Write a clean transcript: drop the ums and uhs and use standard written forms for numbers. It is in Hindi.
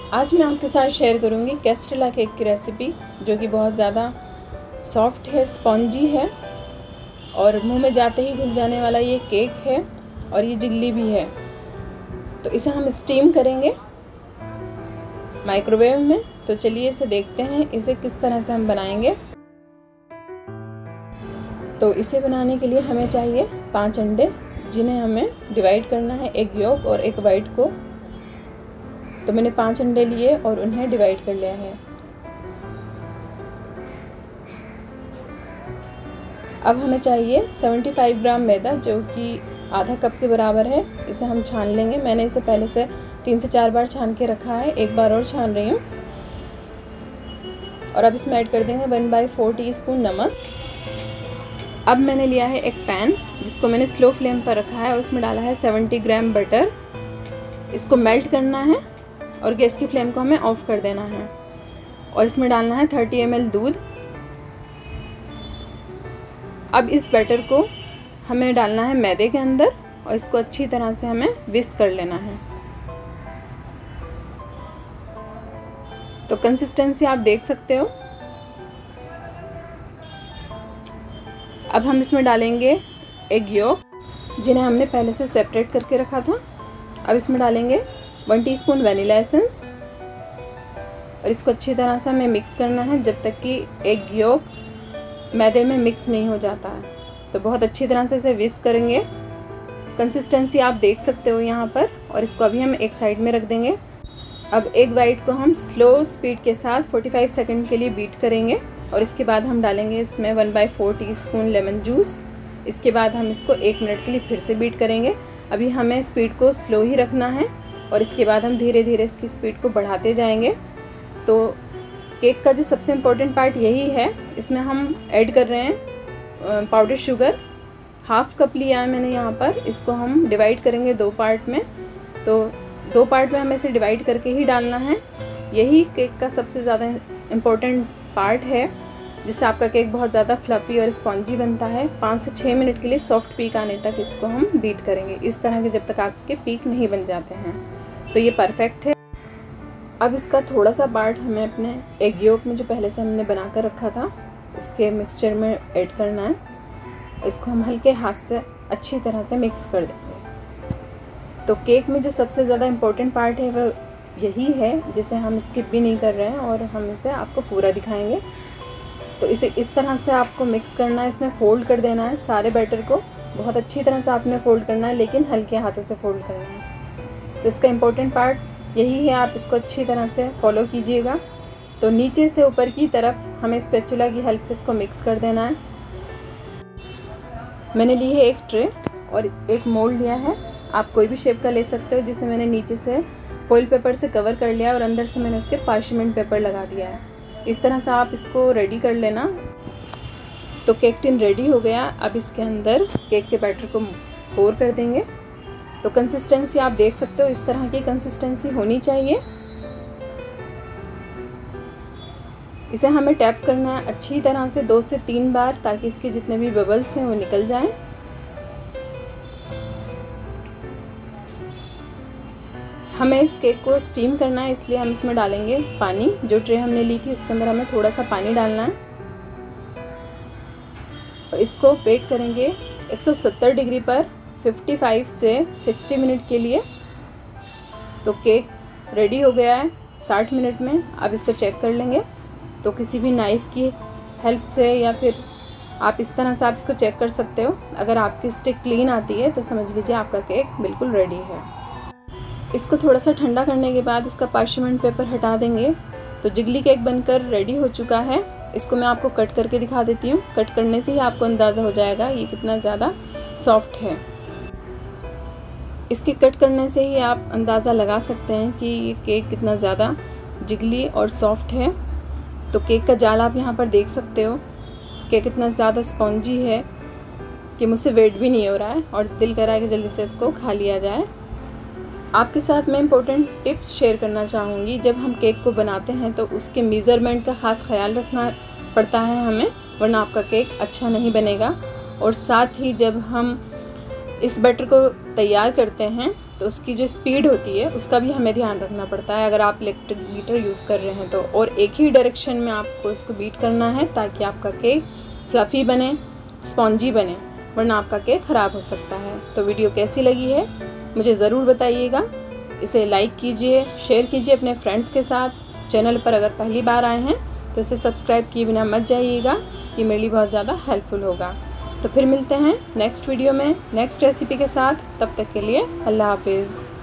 आज मैं आपके साथ शेयर करूंगी कैस्ट्रेला केक की रेसिपी, जो कि बहुत ज़्यादा सॉफ्ट है, स्पॉन्जी है और मुंह में जाते ही घुल जाने वाला ये केक है और ये जिगली भी है। तो इसे हम स्टीम करेंगे माइक्रोवेव में। तो चलिए इसे देखते हैं इसे किस तरह से हम बनाएंगे। तो इसे बनाने के लिए हमें चाहिए 5 अंडे, जिन्हें हमें डिवाइड करना है, एक येल्क और एक वाइट को। तो मैंने 5 अंडे लिए और उन्हें डिवाइड कर लिया है। अब हमें चाहिए 75 ग्राम मैदा, जो कि आधा कप के बराबर है। इसे हम छान लेंगे। मैंने इसे पहले से 3 से 4 बार छान के रखा है, एक बार और छान रही हूँ। और अब इसमें ऐड कर देंगे 1/4 टीस्पून नमक। अब मैंने लिया है एक पैन, जिसको मैंने स्लो फ्लेम पर रखा है, और उसमें डाला है 70 ग्राम बटर। इसको मेल्ट करना है और गैस की फ्लेम को हमें ऑफ कर देना है। और इसमें डालना है 30 ml दूध। अब इस बैटर को हमें डालना है मैदे के अंदर और इसको अच्छी तरह से हमें विस्क कर लेना है। तो कंसिस्टेंसी आप देख सकते हो। अब हम इसमें डालेंगे एक येल्क, जिन्हें हमने पहले से सेपरेट करके रखा था। अब इसमें डालेंगे 1 टीस्पून वनीला एसेंस और इसको अच्छी तरह से हमें मिक्स करना है जब तक कि एक येल्क मैदे में मिक्स नहीं हो जाता है। तो बहुत अच्छी तरह से इसे विस्क करेंगे। कंसिस्टेंसी आप देख सकते हो यहाँ पर। और इसको अभी हम एक साइड में रख देंगे। अब एक वाइट को हम स्लो स्पीड के साथ 45 सेकंड के लिए बीट करेंगे और इसके बाद हम डालेंगे इसमें 1/4 टीस्पून लेमन जूस। इसके बाद हम इसको 1 मिनट के लिए फिर से बीट करेंगे। अभी हमें स्पीड को स्लो ही रखना है और इसके बाद हम धीरे धीरे इसकी स्पीड को बढ़ाते जाएंगे। तो केक का जो सबसे इम्पोर्टेंट पार्ट यही है। इसमें हम ऐड कर रहे हैं पाउडर शुगर। 1/2 कप लिया है मैंने यहाँ पर। इसको हम डिवाइड करेंगे 2 पार्ट में। तो 2 पार्ट में हमें इसे डिवाइड करके ही डालना है। यही केक का सबसे ज़्यादा इम्पोर्टेंट पार्ट है, जिससे आपका केक बहुत ज़्यादा फ्लफी और स्पॉन्जी बनता है। 5 से 6 मिनट के लिए सॉफ्ट पीक आने तक इसको हम बीट करेंगे, इस तरह के, जब तक आपके पीक नहीं बन जाते हैं। तो ये परफेक्ट है। अब इसका थोड़ा सा पार्ट हमें अपने एग येल्क में, जो पहले से हमने बना कर रखा था, उसके मिक्सचर में ऐड करना है। इसको हम हल्के हाथ से अच्छी तरह से मिक्स कर देंगे। तो केक में जो सबसे ज़्यादा इम्पोर्टेंट पार्ट है वह यही है, जिसे हम स्किप भी नहीं कर रहे हैं और हम इसे आपको पूरा दिखाएंगे। तो इसे इस तरह से आपको मिक्स करना है। इसमें फोल्ड कर देना है सारे बैटर को। बहुत अच्छी तरह से आपने फोल्ड करना है, लेकिन हल्के हाथों से फोल्ड करना है। तो इसका इम्पोर्टेंट पार्ट यही है। आप इसको अच्छी तरह से फॉलो कीजिएगा। तो नीचे से ऊपर की तरफ हमें स्पैचुला की हेल्प से इसको मिक्स कर देना है। मैंने ली है एक ट्रे और एक मोल्ड लिया है। आप कोई भी शेप का ले सकते हो, जिसे मैंने नीचे से फॉइल पेपर से कवर कर लिया और अंदर से मैंने उसके पार्चमेंट पेपर लगा दिया है। इस तरह से आप इसको रेडी कर लेना। तो केक टिन रेडी हो गया। अब इसके अंदर केक के बैटर को पोर कर देंगे। तो कंसिस्टेंसी आप देख सकते हो, इस तरह की कंसिस्टेंसी होनी चाहिए। इसे हमें टैप करना है अच्छी तरह से 2 से 3 बार, ताकि इसके जितने भी बबल्स हैं वो निकल जाएं। हमें इस केक को स्टीम करना है, इसलिए हम इसमें डालेंगे पानी। जो ट्रे हमने ली थी उसके अंदर हमें थोड़ा सा पानी डालना है और इसको बेक करेंगे 170 डिग्री पर 55 से 60 मिनट के लिए। तो केक रेडी हो गया है 60 मिनट में। अब इसको चेक कर लेंगे। तो किसी भी नाइफ़ की हेल्प से या फिर आप इस तरह से आप इसको चेक कर सकते हो। अगर आपकी स्टिक क्लीन आती है तो समझ लीजिए आपका केक बिल्कुल रेडी है। इसको थोड़ा सा ठंडा करने के बाद इसका पार्चमेंट पेपर हटा देंगे। तो जिगली केक बनकर रेडी हो चुका है। इसको मैं आपको कट करके दिखा देती हूँ। कट करने से ही आपको अंदाज़ा हो जाएगा ये कितना ज़्यादा सॉफ्ट है। इसके कट करने से ही आप अंदाज़ा लगा सकते हैं कि ये केक कितना ज़्यादा जिगली और सॉफ्ट है। तो केक का जाल आप यहाँ पर देख सकते हो। केक कितना ज़्यादा स्पॉन्जी है कि मुझसे वेट भी नहीं हो रहा है और दिल कर रहा है कि जल्दी से इसको खा लिया जाए। आपके साथ मैं इम्पोर्टेंट टिप्स शेयर करना चाहूँगी। जब हम केक को बनाते हैं तो उसके मेज़रमेंट का ख़ास ख्याल रखना पड़ता है हमें, वरना आपका केक अच्छा नहीं बनेगा। और साथ ही जब हम इस बैटर को तैयार करते हैं तो उसकी जो स्पीड होती है उसका भी हमें ध्यान रखना पड़ता है, अगर आप इलेक्ट्रिक बीटर यूज़ कर रहे हैं तो। और एक ही डायरेक्शन में आपको इसको बीट करना है ताकि आपका केक फ्लफ़ी बने, स्पॉन्जी बने, वरना आपका केक ख़राब हो सकता है। तो वीडियो कैसी लगी है मुझे ज़रूर बताइएगा। इसे लाइक कीजिए, शेयर कीजिए अपने फ्रेंड्स के साथ। चैनल पर अगर पहली बार आए हैं तो इसे सब्सक्राइब किए बिना मत जाइएगा, ये मेरे लिए बहुत ज़्यादा हेल्पफुल होगा। तो फिर मिलते हैं नेक्स्ट वीडियो में नेक्स्ट रेसिपी के साथ। तब तक के लिए अल्लाह हाफिज़।